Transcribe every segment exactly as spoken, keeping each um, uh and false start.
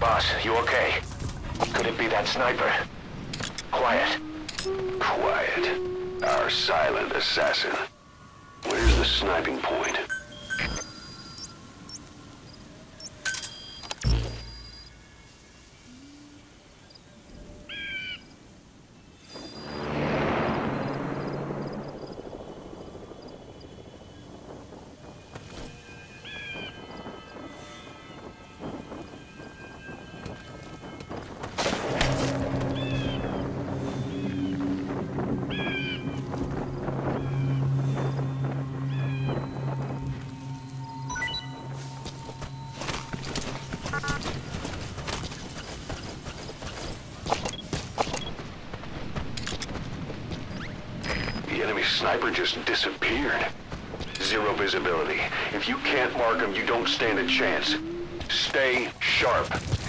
Boss, you okay? Could it be that sniper? Quiet. Quiet. Our silent assassin. Where's the sniping point? The enemy sniper just disappeared. Zero visibility. If you can't mark him, you don't stand a chance. Stay sharp.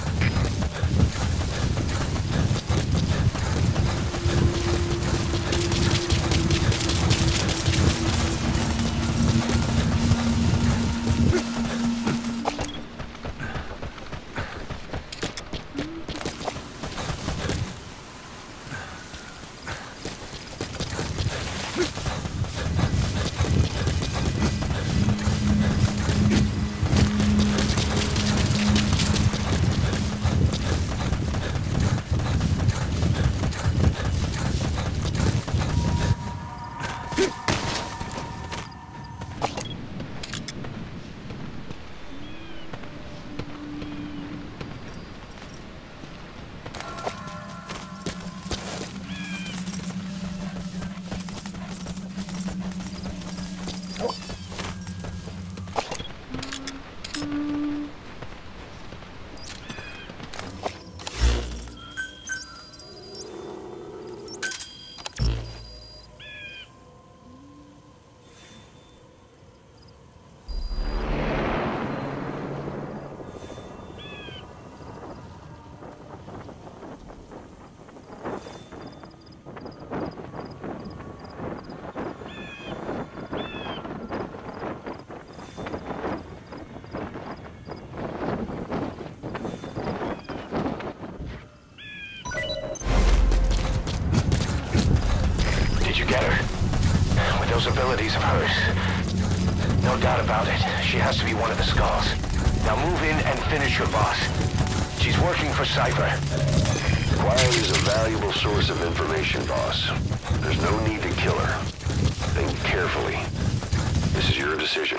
Those abilities of hers. No doubt about it. She has to be one of the Skulls. Now move in and finish your boss. She's working for Cypher. Quiet is a valuable source of information, boss. There's no need to kill her. Think carefully. This is your decision.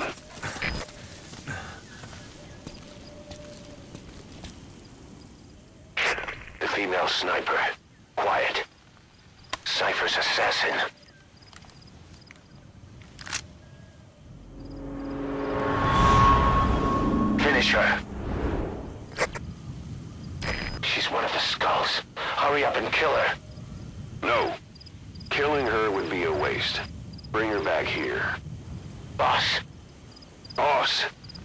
The female sniper. Quiet. Cypher's assassin. Finish her. She's one of the Skulls. Hurry up and kill her. No. Killing her would be a waste. Bring her back here. Boss. Boss!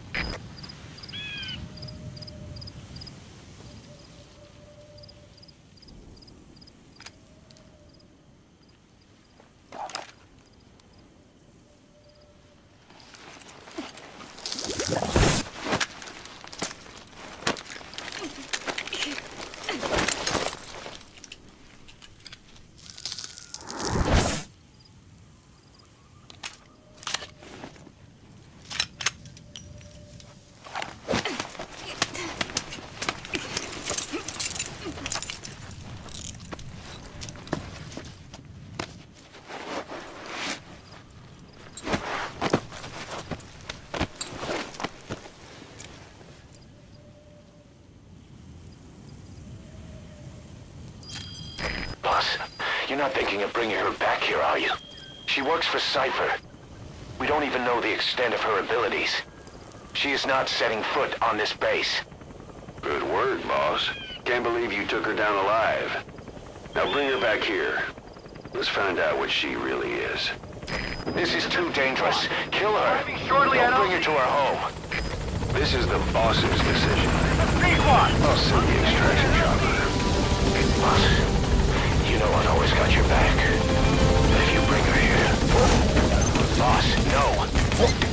You're not thinking of bringing her back here, are you? She works for Cypher. We don't even know the extent of her abilities. She is not setting foot on this base. Good word, boss. Can't believe you took her down alive. Now bring her back here. Let's find out what she really is. This is too dangerous. Kill her. Don't bring her to our home. This is the boss's decision. I'll I'll send the extraction chopper. Boss. You know I've always got your back. If you bring her here... Boss, no.